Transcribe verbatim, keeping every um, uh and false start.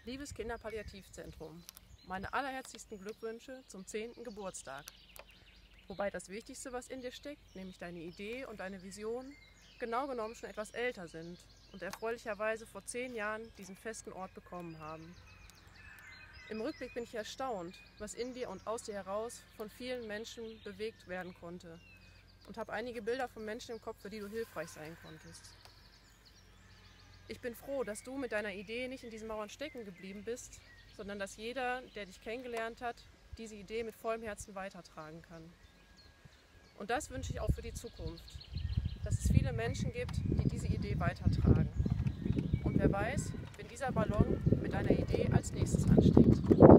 Liebes Kinderpalliativzentrum, meine allerherzlichsten Glückwünsche zum zehnten Geburtstag. Wobei das Wichtigste, was in dir steckt, nämlich deine Idee und deine Vision, genau genommen schon etwas älter sind und erfreulicherweise vor zehn Jahren diesen festen Ort bekommen haben. Im Rückblick bin ich erstaunt, was in dir und aus dir heraus von vielen Menschen bewegt werden konnte und habe einige Bilder von Menschen im Kopf, für die du hilfreich sein konntest. Ich bin froh, dass du mit deiner Idee nicht in diesen Mauern stecken geblieben bist, sondern dass jeder, der dich kennengelernt hat, diese Idee mit vollem Herzen weitertragen kann. Und das wünsche ich auch für die Zukunft, dass es viele Menschen gibt, die diese Idee weitertragen. Und wer weiß, wenn dieser Ballon mit deiner Idee als nächstes ansteigt.